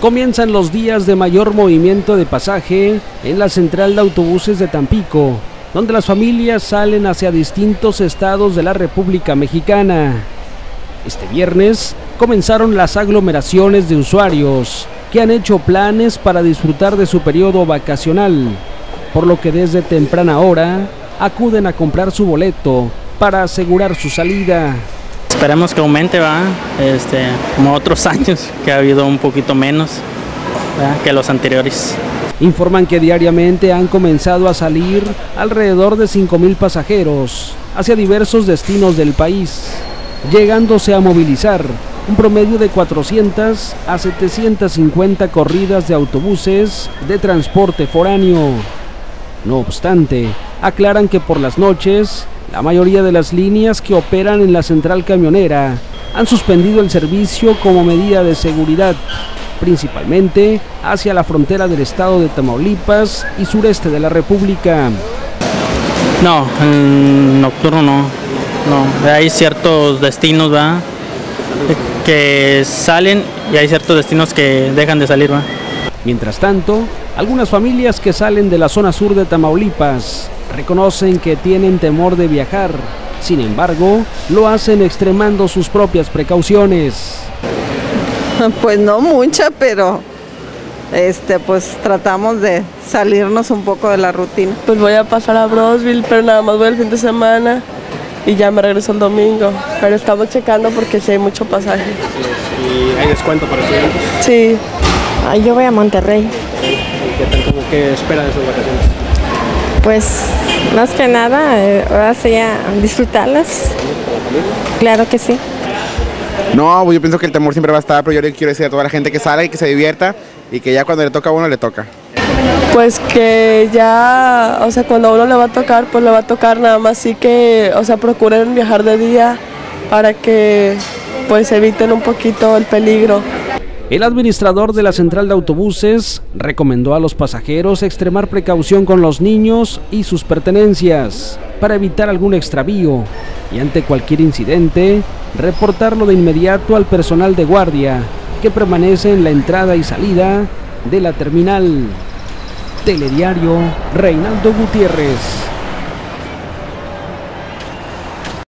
Comienzan los días de mayor movimiento de pasaje en la central de autobuses de Tampico, donde las familias salen hacia distintos estados de la República Mexicana. Este viernes comenzaron las aglomeraciones de usuarios que han hecho planes para disfrutar de su periodo vacacional, por lo que desde temprana hora acuden a comprar su boleto para asegurar su salida. Esperemos que aumente, como otros años, que ha habido un poquito menos que los anteriores. Informan que diariamente han comenzado a salir alrededor de 5,000 pasajeros hacia diversos destinos del país, llegándose a movilizar un promedio de 400 a 750 corridas de autobuses de transporte foráneo. No obstante, aclaran que por las noches, la mayoría de las líneas que operan en la central camionera han suspendido el servicio como medida de seguridad, principalmente hacia la frontera del estado de Tamaulipas y sureste de la República. No, en nocturno no. Hay ciertos destinos que salen y hay ciertos destinos que dejan de salir. Mientras tanto, algunas familias que salen de la zona sur de Tamaulipas reconocen que tienen temor de viajar. Sin embargo, lo hacen extremando sus propias precauciones. Pues no mucha, pero pues tratamos de salirnos un poco de la rutina. Pues voy a pasar a Brownsville, pero nada más voy el fin de semana y ya me regreso el domingo. Pero estamos checando porque sí hay mucho pasaje. ¿Y hay descuento para estudiantes? Sí. Yo voy a Monterrey. ¿Qué espera de sus vacaciones? Pues más que nada, ahora sí a disfrutarlas. Claro que sí. No, yo pienso que el temor siempre va a estar, pero yo le quiero decir a toda la gente que salga y que se divierta y que ya cuando le toca a uno, le toca. Pues que ya, cuando a uno le va a tocar, pues le va a tocar, nada más sí que, procuren viajar de día para que pues eviten un poquito el peligro. El administrador de la central de autobuses recomendó a los pasajeros extremar precaución con los niños y sus pertenencias para evitar algún extravío y ante cualquier incidente reportarlo de inmediato al personal de guardia que permanece en la entrada y salida de la terminal. Telediario, Reinaldo Gutiérrez.